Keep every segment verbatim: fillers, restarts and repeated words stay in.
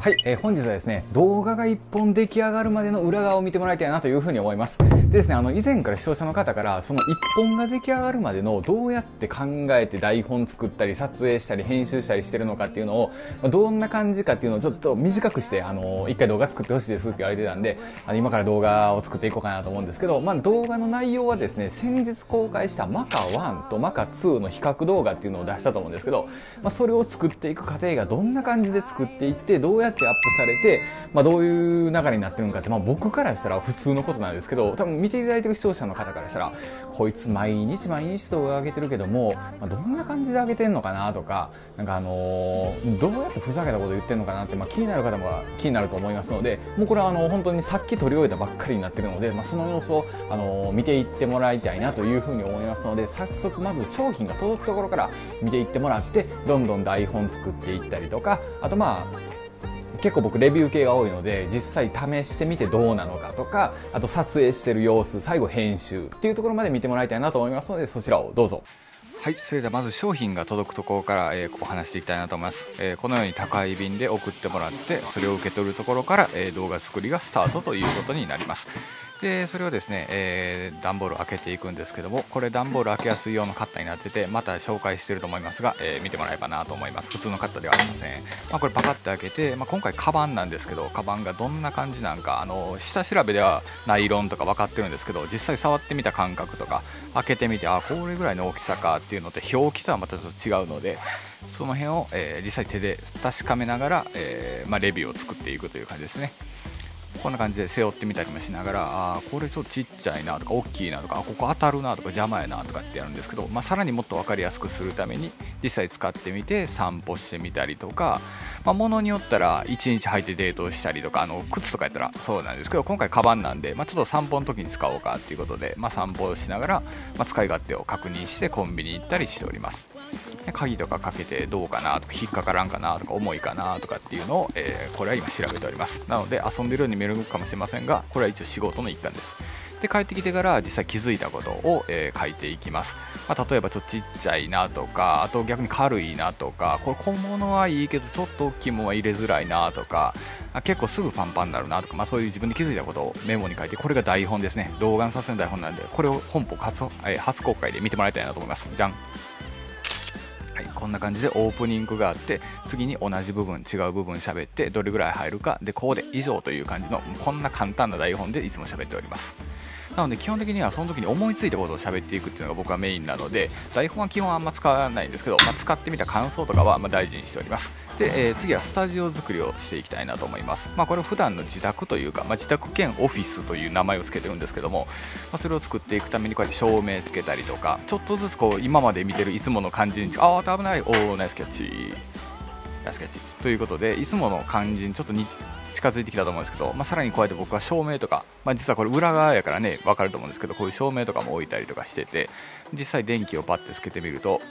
はい、えー、本日はですね、動画がいっぽん出来上がるまでの裏側を見てもらいたいなというふうに思います。でですね、あの以前から視聴者の方からそのいっぽんが出来上がるまでのどうやって考えて台本作ったり撮影したり編集したりしてるのかっていうのを、まあ、どんな感じかっていうのをちょっと短くしてあの一回動画作ってほしいですって言われてたんで、あの今から動画を作っていこうかなと思うんですけど、まあ、動画の内容はですね、先日公開したマカワンとマカツーの比較動画っていうのを出したと思うんですけど、まあ、それを作っていく過程がどんな感じで作っていってどうやってアップされて、まあ、どういう流れになってるのかって、まあ、僕からしたら普通のことなんですけど、多分見ていただいてる視聴者の方からしたらこいつ毎日毎日動画上げてるけども、まあ、どんな感じで上げてんのかなとか、なんかあのー、どうやってふざけたこと言ってんのかなって、まあ、気になる方も気になると思いますので、もうこれはあの本当にさっき撮り終えたばっかりになってるので、まあ、その様子を、あのー、見ていってもらいたいなというふうに思いますので、早速まず商品が届くところから見ていってもらって、どんどん台本作っていったりとか、あとまあ結構僕レビュー系が多いので実際試してみてどうなのかとか、あと撮影してる様子、最後編集っていうところまで見てもらいたいなと思いますので、そちらをどうぞ。はい、それではまず商品が届くところから、えー、お話していきたいなと思います。えー、このように宅配便で送ってもらって、それを受け取るところから、えー、動画作りがスタートということになります。でそれをですね、えー、段ボールを開けていくんですけども、これ段ボール開けやすい用のカッターになってて、また紹介してると思いますが、えー、見てもらえればなと思います。普通のカッターではありません。まあ、これパカッて開けて、まあ、今回カバンなんですけど、カバンがどんな感じなんか、あの下調べではナイロンとか分かってるんですけど、実際触ってみた感覚とか開けてみて、あこれぐらいの大きさかっていうのって表記とはまたちょっと違うので、その辺を、えー、実際手で確かめながら、えーまあ、レビューを作っていくという感じですね。こんな感じで背負ってみたりもしながら、あこれちょっとちっちゃいなとか大きいなとか、あここ当たるなとか邪魔やなとかってやるんですけど、まあ、さらにもっと分かりやすくするために実際使ってみて散歩してみたりとか、まあ、物によったらいちにち履いてデートをしたりとか、あの靴とかやったらそうなんですけど、今回カバンなんで、まあ、ちょっと散歩の時に使おうかっていうことで、まあ、散歩をしながら、まあ、使い勝手を確認してコンビニに行ったりしております。鍵とかかけてどうかなとか、引っかからんかなとか、重いかなとかっていうのを、えー、これは今調べております。なので遊んでるように見えるかもしれませんが、これは一応仕事の一環です。で帰ってきてから実際気づいたことを、えー、書いていきます。まあ、例えばちょっとちっちゃいなとか、あと逆に軽いなとか、これ小物はいいけどちょっと大きいものは入れづらいなとか、結構すぐパンパンになるなとか、まあ、そういう自分で気づいたことをメモに書いて、これが台本ですね。動画の撮影の台本なんで、これを本邦初、えー、初公開で見てもらいたいなと思います。じゃん。はい、こんな感じでオープニングがあって、次に同じ部分違う部分喋って、どれぐらい入るかでこうで以上という感じの、こんな簡単な台本でいつも喋っております。なので基本的にはその時に思いついたことを喋っていくっていうのが僕はメインなので、台本は基本あんま使わないんですけど、まあ、使ってみた感想とかはまあ大事にしております。で、えー、次はスタジオ作りをしていきたいなと思います。まあ、これ普段の自宅というか、まあ、自宅兼オフィスという名前を付けてるんですけども、まあ、それを作っていくためにこうやって照明つけたりとか、ちょっとずつこう今まで見てるいつもの感じに、ああ危ない、おおナイスキャッチナイスキャッチということで、いつもの感じにちょっとに近づいてきたと思うんですけど、まあ、さらにこうやって僕は照明とか、まあ、実はこれ裏側やからね分かると思うんですけど、こういう照明とかも置いたりとかしてて、実際電気をパッてつけてみると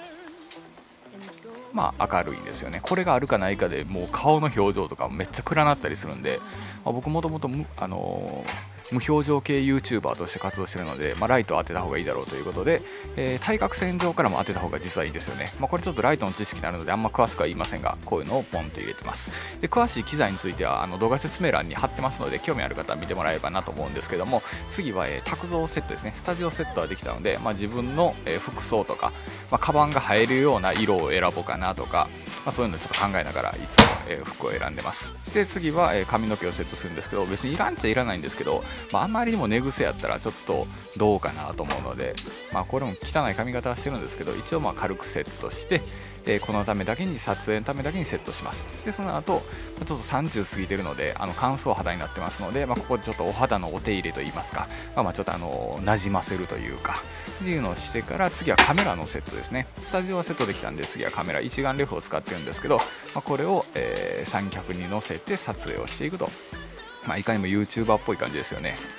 まあ明るいんですよね。これがあるかないかでもう顔の表情とかめっちゃ暗なったりするんで、まあ、僕もともとあのー無表情系 YouTuber として活動しているので、まあ、ライトを当てた方がいいだろうということで、えー、対角線上からも当てた方が実はいいですよね。まあ、これちょっとライトの知識になるのであんま詳しくは言いませんが、こういうのをポンと入れてます。で詳しい機材についてはあの動画説明欄に貼ってますので、興味ある方は見てもらえればなと思うんですけども、次は、えー、卓造セットですね。スタジオセットはできたので、まあ、自分の、えー、服装とか、まあ、カバンが映えるような色を選ぼうかなとか、まあ、そういうのをちょっと考えながらいつも、えー、服を選んでます。で次は、えー、髪の毛をセットするんですけど、別にいらんっちゃいらないんですけど、まあ、あまりにも寝癖やったらちょっとどうかなと思うので、まあ、これも汚い髪型はしてるんですけど、一応まあ軽くセットして、えー、このためだけに撮影のためだけにセットします。でその後ちょっとさんじゅう過ぎてるので、あの乾燥肌になってますので、まあ、ここでちょっとお肌のお手入れといいますか、まあ、まあちょっとあのなじませるというかっていうのをしてから、次はカメラのセットですね。スタジオはセットできたんで、次はカメラ一眼レフを使ってるんですけど、まあ、これを、えー、三脚に乗せて撮影をしていくと、まあ、いかにも YouTuber っぽい感じですよね。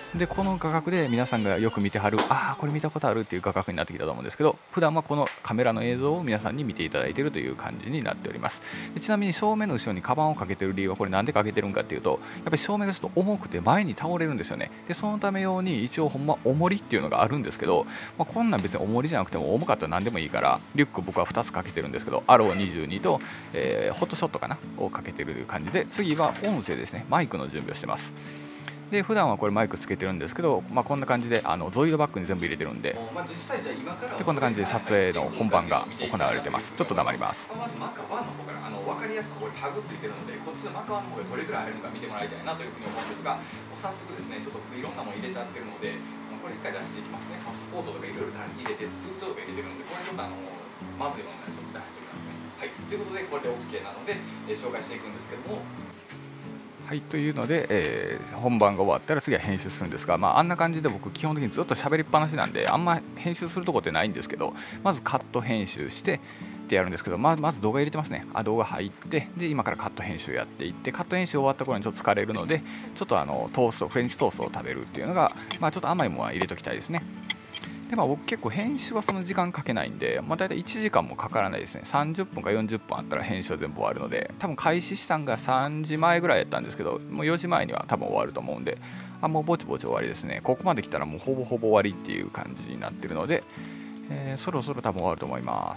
でこの画角で皆さんがよく見てはる、ああこれ見たことあるっていう画角になってきたと思うんですけど、普段はこのカメラの映像を皆さんに見ていただいているという感じになっております。でちなみに正面の後ろにカバンをかけてる理由はこれなんでかけてるんかっていうと、やっぱり正面がちょっと重くて前に倒れるんですよね。でそのため用に一応ほんま重りっていうのがあるんですけど、まあ、こんなん別に重りじゃなくても重かったら何でもいいからリュック僕はふたつかけてるんですけど、アローにじゅうにと、えー、ホットショットかなをかけてるという感じで、次は音声ですね、マイクの準備をしてます。で普段はこれマイクつけてるんですけど、まあ、こんな感じであのゾイドバッグに全部入れてるんで、でこんな感じで撮影の本番が行われてます。ちょっと黙ります。まずマカワンの方からあの分かりやすくこれタグついてるので、こっちのマカワンの方がどれぐらい入るのか見てもらいたいなというふうに思うんですが、早速ですねちょっといろんなもの入れちゃってるので、これ一回出していきますね。パスポートとかいろいろ入れて通帳とか入れてるので、これちょっとあのまずいものでちょっと出してみますね。はい、ということでこれで OK なので、えー、紹介していくんですけども。はい、というので、えー、本番が終わったら次は編集するんですが、まあ、あんな感じで僕基本的にずっと喋りっぱなしなんであんま編集するとこってないんですけど、まずカット編集してってやるんですけど、ままず動画入れてますね。あ動画入ってで今からカット編集やっていって、カット編集終わった頃にちょっと疲れるのでちょっとあのトーストフレンチトーストを食べるっていうのが、まあ、ちょっと甘いものは入れときたいですね。でまあ、僕結構編集はその時間かけないんで、まあ、大体いちじかんもかからないですね。さんじゅっぷんかよんじゅっぷんあったら編集は全部終わるので、多分開始したんがさんじまえぐらいやったんですけど、もうよじまえには多分終わると思うんで、あもうぼちぼち終わりですね。ここまで来たらもうほぼほぼ終わりっていう感じになってるので、えー、そろそろ多分終わると思います。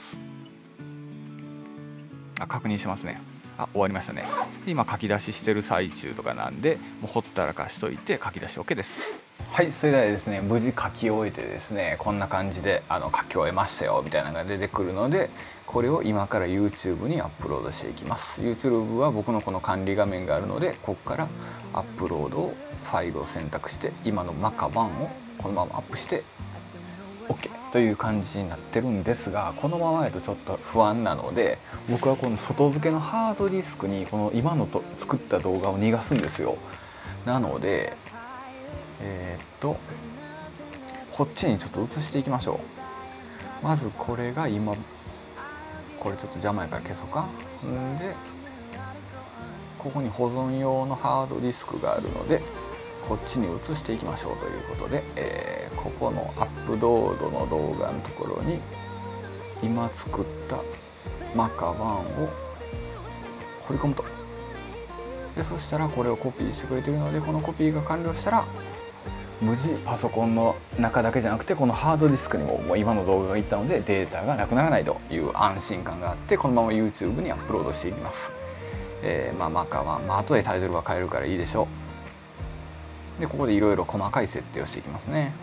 あ確認しますね。あ終わりましたね。今書き出ししてる最中とかなんで、もうほったらかしといて書き出し OK です。はい、それではですね無事書き終えてですね、こんな感じであの書き終えましたよみたいなのが出てくるので、これを今から YouTube にアップロードしていきます。 YouTube は僕のこの管理画面があるので、ここからアップロードをファイルを選択して今のマカワンをこのままアップして OK という感じになってるんですが、このままやとちょっと不安なので、僕はこの外付けのハードディスクにこの今のと作った動画を逃がすんですよ。なのでえー、っとこっちにちょっと移していきましょう。まずこれが今これちょっと邪魔やから消そうか。んでここに保存用のハードディスクがあるのでこっちに移していきましょうということで、えー、ここのアップロードの動画のところに今作ったマカワンを掘り込むと。でそしたらこれをコピーしてくれているので、このコピーが完了したら無事パソコンの中だけじゃなくてこのハードディスクにももう今の動画がいったのでデータがなくならないという安心感があって、このまま YouTube にアップロードしていきます。えー、まあマカワン、まあ後でタイトルは変えるからいいでしょう。でここでいろいろ細かい設定をしていきますね。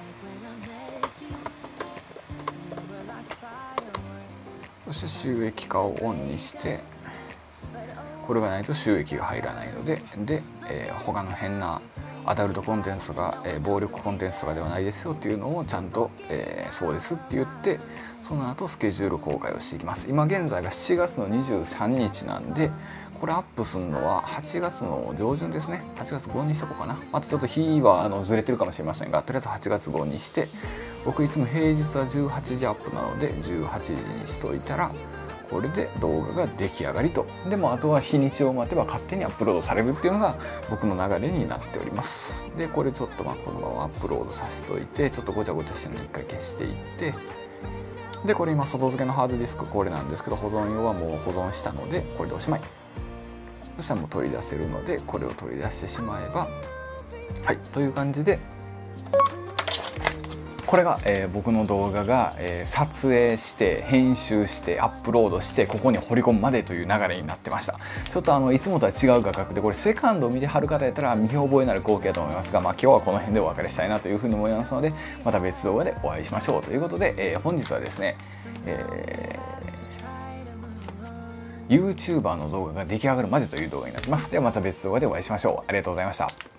そして収益化をオンにして、これがないと収益が入らないので、で、えー、他の変なアダルトコンテンツとか、えー、暴力コンテンツとかではないですよっていうのをちゃんと、えー、そうですって言って、その後スケジュール公開をしていきます。今現在がしちがつのにじゅうさんにちなんで、これアップするのははちがつの上旬ですね。はちがつごにしとこうかな。またちょっと日はあのずれてるかもしれませんが、とりあえずはちがつごにして、僕いつも平日はじゅうはちじアップなのでじゅうはちじにしといたら、これで動画が出来上がりと。でもあとは日にちを待てば勝手にアップロードされるっていうのが僕の流れになっております。でこれちょっとまあこのままアップロードさせておいて、ちょっとごちゃごちゃしてるの一回消していって、でこれ今外付けのハードディスクこれなんですけど、保存用はもう保存したのでこれでおしまい。そしたらもう取り出せるのでこれを取り出してしまえば、はいという感じで、これが、えー、僕の動画が、えー、撮影して編集してアップロードしてここに掘り込むまでという流れになってました。ちょっとあのいつもとは違う画角で、これセカンドを見てはる方やったら見覚えなる光景だと思いますが、まあ、今日はこの辺でお別れしたいなというふうに思いますので、また別動画でお会いしましょうということで、えー、本日はですね、えー、YouTuber の動画が出来上がるまでという動画になってます。ではまた別動画でお会いしましょう。ありがとうございました。